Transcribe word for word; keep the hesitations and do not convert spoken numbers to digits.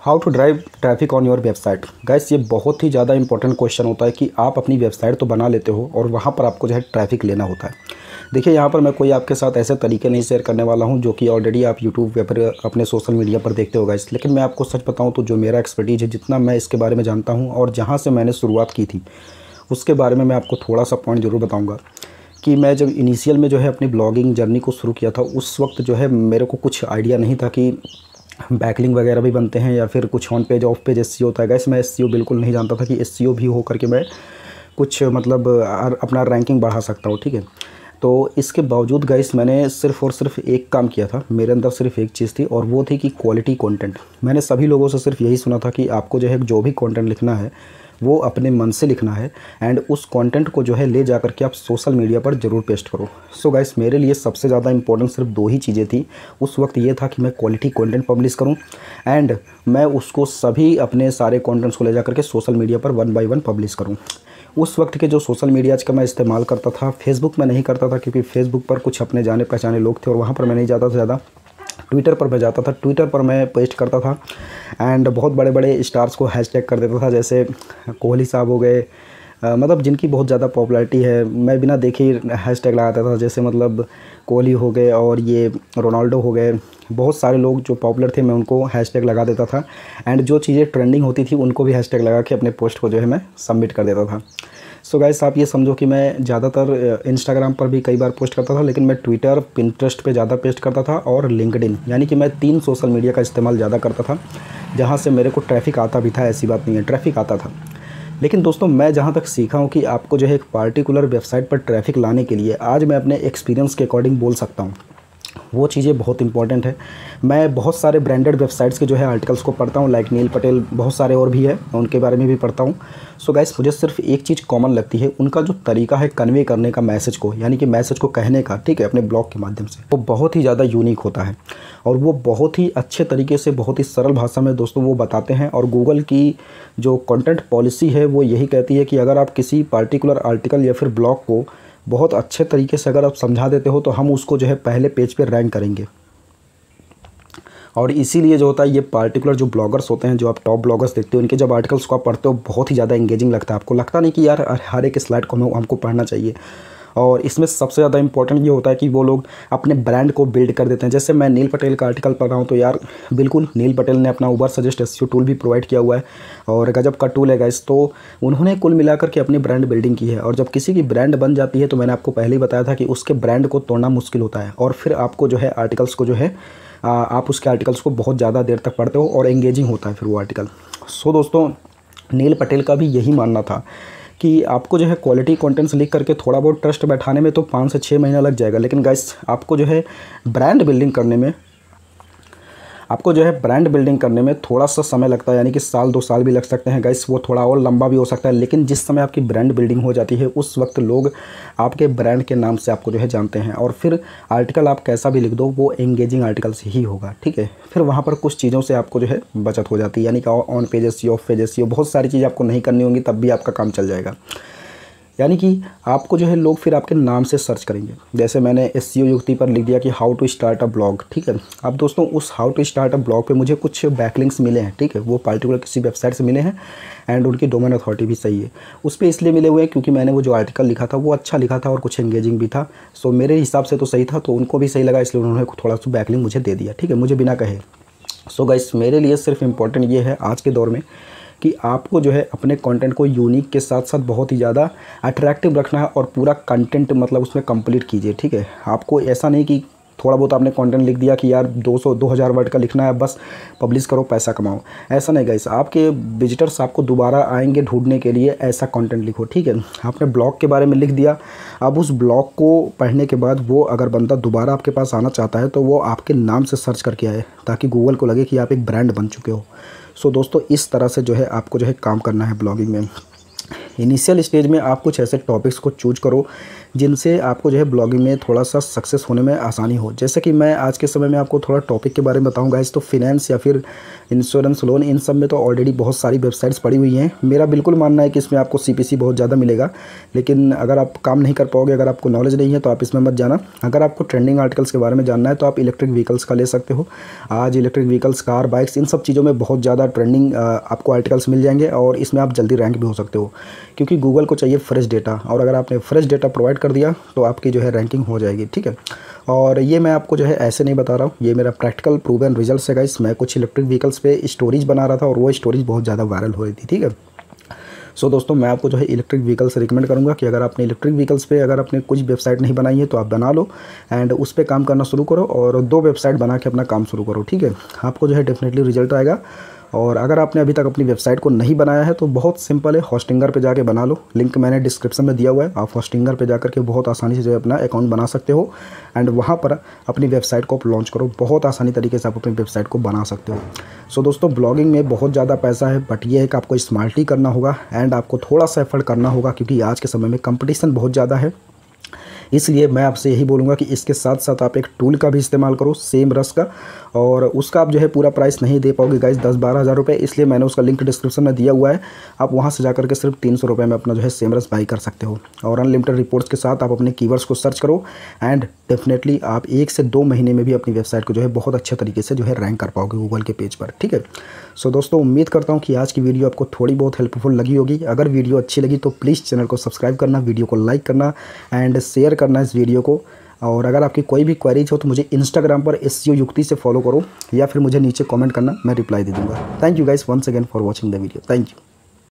How to drive traffic on your website. Guys ये बहुत ही ज़्यादा इंपॉर्टेंट क्वेश्चन होता है कि आप अपनी वेबसाइट तो बना लेते हो और वहाँ पर आपको जो है ट्रैफिक लेना होता है। देखिए यहाँ पर मैं कोई आपके साथ ऐसे तरीके नहीं शेयर करने वाला हूँ जो कि ऑलरेडी आप यूट्यूब पर अपने सोशल मीडिया पर देखते हो गाइस, लेकिन मैं आपको सच बताऊँ तो जो मेरा एक्सपर्टीज है, जितना मैं इसके बारे में जानता हूँ और जहाँ से मैंने शुरुआत की थी उसके बारे में मैं आपको थोड़ा सा पॉइंट ज़रूर बताऊँगा। कि मैं जब इनिशियल में जो है अपनी ब्लॉगिंग जर्नी को शुरू किया था उस वक्त जो है मेरे को कुछ आइडिया नहीं था कि बैकलिंक वगैरह भी बनते हैं या फिर कुछ on page off page SEO होता है। गाइस मैं एसईओ बिल्कुल नहीं जानता था कि एसईओ भी हो करके मैं कुछ मतलब अपना रैंकिंग बढ़ा सकता हूँ, ठीक है। तो इसके बावजूद गाइस मैंने सिर्फ़ और सिर्फ एक काम किया था, मेरे अंदर सिर्फ एक चीज़ थी और वो थी कि क्वालिटी कंटेंट। मैंने सभी लोगों से सिर्फ यही सुना था कि आपको जो है जो भी कंटेंट लिखना है वो अपने मन से लिखना है एंड उस कंटेंट को जो है ले जा कर के आप सोशल मीडिया पर ज़रूर पेस्ट करो। सो गाइस मेरे लिए सबसे ज़्यादा इंपॉर्टेंट सिर्फ दो ही चीज़ें थी उस वक्त, ये था कि मैं क्वालिटी कंटेंट पब्लिश करूं एंड मैं उसको सभी अपने सारे कंटेंट्स को ले जा कर के सोशल मीडिया पर वन बाय वन पब्लिश करूं। उस वक्त के जो सोशल मीडियाज़ का मैं इस्तेमाल करता था, फेसबुक में नहीं करता था क्योंकि फेसबुक पर कुछ अपने जाने पहचाने लोग थे और वहाँ पर मैं नहीं जाता था ज़्यादा। ट्विटर पर मैं जाता था, ट्विटर पर मैं पोस्ट करता था एंड बहुत बड़े बड़े स्टार्स को हैशटैग कर देता था, जैसे कोहली साहब हो गए, मतलब जिनकी बहुत ज़्यादा पॉपुलैरिटी है, मैं बिना देखे हैशटैग लगाता था। जैसे मतलब कोहली हो गए और ये रोनाल्डो हो गए, बहुत सारे लोग जो पॉपुलर थे मैं उनको हैशटैग लगा देता था एंड जो चीज़ें ट्रेंडिंग होती थी उनको भी हैशटैग लगा के अपने पोस्ट को जो है मैं सबमिट कर देता था। सो गाइस आप ये समझो कि मैं ज़्यादातर इंस्टाग्राम पर भी कई बार पोस्ट करता था, लेकिन मैं ट्विटर, पिंटरेस्ट पे ज़्यादा पोस्ट करता था और लिंक्डइन, यानी कि मैं तीन सोशल मीडिया का इस्तेमाल ज़्यादा करता था जहाँ से मेरे को ट्रैफिक आता भी था। ऐसी बात नहीं है, ट्रैफिक आता था। लेकिन दोस्तों मैं जहाँ तक सीखा हूँ कि आपको जो है एक पार्टिकुलर वेबसाइट पर ट्रैफिक लाने के लिए, आज मैं अपने एक्सपीरियंस के अकॉर्डिंग बोल सकता हूँ, वो चीज़ें बहुत इंपॉर्टेंट है। मैं बहुत सारे ब्रांडेड वेबसाइट्स के जो है आर्टिकल्स को पढ़ता हूँ, लाइक नील पटेल, बहुत सारे और भी है, उनके बारे में भी पढ़ता हूँ। सो गाइस मुझे सिर्फ एक चीज़ कॉमन लगती है, उनका जो तरीका है कन्वे करने का मैसेज को, यानी कि मैसेज को कहने का, ठीक है, अपने ब्लॉग के माध्यम से, वो बहुत ही ज़्यादा यूनिक होता है और वो बहुत ही अच्छे तरीके से, बहुत ही सरल भाषा में दोस्तों वो बताते हैं। और गूगल की जो कंटेंट पॉलिसी है वो यही कहती है कि अगर आप किसी पार्टिकुलर आर्टिकल या फिर ब्लॉग को बहुत अच्छे तरीके से अगर आप समझा देते हो तो हम उसको जो है पहले पेज पे रैंक करेंगे। और इसीलिए जो होता है ये पार्टिकुलर जो ब्लॉगर्स होते हैं, जो आप टॉप ब्लॉगर्स देखते हो, उनके जब आर्टिकल्स को आप पढ़ते हो बहुत ही ज़्यादा एंगेजिंग लगता है। आपको लगता नहीं कि यार हर एक स्लाइड को हमें हमको पढ़ना चाहिए। और इसमें सबसे ज़्यादा इंपॉर्टेंट ये होता है कि वो लोग अपने ब्रांड को बिल्ड कर देते हैं। जैसे मैं नील पटेल का आर्टिकल पढ़ रहा हूँ तो यार बिल्कुल नील पटेल ने अपना उबर सजेस्ट एसईओ टूल भी प्रोवाइड किया हुआ है और गजब का टूल है गाइस। तो उन्होंने कुल मिलाकर के अपनी ब्रांड बिल्डिंग की है और जब किसी की ब्रांड बन जाती है तो मैंने आपको पहले ही बताया था कि उसके ब्रांड को तोड़ना मुश्किल होता है। और फिर आपको जो है आर्टिकल्स को जो है आप उसके आर्टिकल्स को बहुत ज़्यादा देर तक पढ़ते हो और एंगेजिंग होता है फिर वो आर्टिकल। सो दोस्तों नील पटेल का भी यही मानना था कि आपको जो है क्वालिटी कंटेंट्स लिख करके थोड़ा बहुत ट्रस्ट बैठाने में तो पाँच से छः महीना लग जाएगा, लेकिन गाइस आपको जो है ब्रांड बिल्डिंग करने में आपको जो है ब्रांड बिल्डिंग करने में थोड़ा सा समय लगता है, यानी कि साल दो साल भी लग सकते हैं गाइस, वो थोड़ा और लंबा भी हो सकता है। लेकिन जिस समय आपकी ब्रांड बिल्डिंग हो जाती है उस वक्त लोग आपके ब्रांड के नाम से आपको जो है जानते हैं और फिर आर्टिकल आप कैसा भी लिख दो वो एंगेजिंग आर्टिकल से ही होगा, ठीक है। फिर वहाँ पर कुछ चीज़ों से आपको जो है बचत हो जाती है, यानी कि on page SEO, off page SEO, बहुत सारी चीज़ें आपको नहीं करनी होंगी तब भी आपका काम चल जाएगा। यानी कि आपको जो है लोग फिर आपके नाम से सर्च करेंगे। जैसे मैंने एसईओ युक्ति पर लिख दिया कि how to start a blog, ठीक है। अब दोस्तों उस how to start a blog पे मुझे कुछ बैकलिंक्स मिले हैं, ठीक है, वो पार्टिकुलर किसी वेबसाइट से मिले हैं एंड उनकी डोमेन अथॉरिटी भी सही है। उस पर इसलिए मिले हुए हैं क्योंकि मैंने वो जो आर्टिकल लिखा था वो अच्छा लिखा था और कुछ एंगेजिंग भी था। सो मेरे हिसाब से तो सही था, तो उनको भी सही लगा, इसलिए उन्होंने थोड़ा सा बैकलिंक मुझे दे दिया, ठीक है, मुझे बिना कहे। सो गाइस मेरे लिए सिर्फ इम्पॉर्टेंट ये है आज के दौर में कि आपको जो है अपने कंटेंट को यूनिक के साथ साथ बहुत ही ज़्यादा अट्रैक्टिव रखना है और पूरा कंटेंट मतलब उसमें कंप्लीट कीजिए, ठीक है। आपको ऐसा नहीं कि थोड़ा बहुत आपने कंटेंट लिख दिया कि यार दो सौ दो हज़ार वर्ड का लिखना है, बस पब्लिश करो पैसा कमाओ, ऐसा नहीं गाइस। आपके विजिटर्स आपको दोबारा आएंगे ढूंढने के लिए, ऐसा कंटेंट लिखो, ठीक है। आपने ब्लॉग के बारे में लिख दिया, अब उस ब्लॉग को पढ़ने के बाद वो अगर बंदा दोबारा आपके पास आना चाहता है तो वो आपके नाम से सर्च करके आए ताकि गूगल को लगे कि आप एक ब्रांड बन चुके हो। सो दोस्तों इस तरह से जो है आपको जो है काम करना है ब्लॉगिंग में। इनिशियल स्टेज में आप कुछ ऐसे टॉपिक्स को चूज करो जिनसे आपको जो है ब्लॉगिंग में थोड़ा सा सक्सेस होने में आसानी हो। जैसे कि मैं आज के समय में आपको थोड़ा टॉपिक के बारे में बताऊँ गाइस, तो फिनेंस या फिर इंश्योरेंस, लोन, इन सब में तो ऑलरेडी बहुत सारी वेबसाइट्स पड़ी हुई हैं। मेरा बिल्कुल मानना है कि इसमें आपको सीपीसी बहुत ज़्यादा मिलेगा, लेकिन अगर आप काम नहीं कर पाओगे, अगर आपको नॉलेज नहीं है तो आप इसमें मत जाना। अगर आपको ट्रेंडिंग आर्टिकल्स के बारे में जानना है तो आप इलेक्ट्रिक व्हीकल्स का ले सकते हो। आज इलेक्ट्रिक व्हीकल्स, कार, बाइक्स, इन सब चीज़ों में बहुत ज़्यादा ट्रेंडिंग आपको आर्टिकल्स मिल जाएंगे और इसमें आप जल्दी रैंक भी हो सकते हो, क्योंकि गूगल को चाहिए फ्रेश डेटा, और अगर आपने फ्रेश डेटा प्रोवाइड कर दिया तो आपकी जो है रैंकिंग हो जाएगी। ठीक है, और ये मैं आपको जो है ऐसे नहीं बता रहा हूँ, ये मेरा प्रैक्टिकल प्रूवन रिजल्ट्स है गाइस। मैं कुछ इलेक्ट्रिक व्हीकल्स पे स्टोरीज बना रहा था और वो स्टोरीज बहुत ज़्यादा वायरल हो रही थी। ठीक है, सो so, दोस्तों मैं आपको जो है इलेक्ट्रिक व्हीकल्स रिकमेंड करूंगा कि अगर आपने इलेक्ट्रिक व्हीकल्स पे अगर आपने कुछ वेबसाइट नहीं बनाई है तो आप बना लो एंड उस पर काम करना शुरू करो, और दो वेबसाइट बना के अपना काम शुरू करो। ठीक है, आपको जो है डेफिनेटली रिजल्ट आएगा। और अगर आपने अभी तक अपनी वेबसाइट को नहीं बनाया है तो बहुत सिंपल है, होस्टिंगर पे जाके बना लो। लिंक मैंने डिस्क्रिप्शन में दिया हुआ है, आप होस्टिंगर पे जाकर के बहुत आसानी से जो है अपना अकाउंट बना सकते हो एंड वहाँ पर अपनी वेबसाइट को आप लॉन्च करो। बहुत आसानी तरीके से आप अपनी वेबसाइट को बना सकते हो। सो दोस्तों, ब्लॉगिंग में बहुत ज़्यादा पैसा है, बट ये है कि आपको स्मार्टली करना होगा एंड आपको थोड़ा सा एफर्ट करना होगा, क्योंकि आज के समय में कंपटीशन बहुत ज़्यादा है। इसलिए मैं आपसे यही बोलूँगा कि इसके साथ साथ आप एक टूल का भी इस्तेमाल करो, सेम रस का, और उसका आप जो है पूरा प्राइस नहीं दे पाओगे गाइस, दस बारह हज़ार रुपये। इसलिए मैंने उसका लिंक डिस्क्रिप्शन में दिया हुआ है, आप वहाँ से जाकर के सिर्फ तीन सौ रुपये में अपना जो है सेम रस बाई कर सकते हो। और अनलिमिटेड रिपोर्ट्स के साथ आप अपने कीवर्ड्स को सर्च करो एंड डेफिनेटली आप एक से दो महीने में भी अपनी वेबसाइट को जो है बहुत अच्छे तरीके से जो है रैंक कर पाओगे गूगल के पेज पर। ठीक है, सो दोस्तों उम्मीद करता हूँ कि आज की वीडियो आपको थोड़ी बहुत हेल्पफुल लगी होगी। अगर वीडियो अच्छी लगी तो प्लीज़ चैनल को सब्सक्राइब करना, वीडियो को लाइक करना एंड शेयर करना इस वीडियो को। और अगर आपकी कोई भी क्वेरीज हो तो मुझे इंस्टाग्राम पर एसईओ युक्ति से फॉलो करो या फिर मुझे नीचे कमेंट करना, मैं रिप्लाई दे दूँगा। Thank you guys once again for watching the video. Thank you.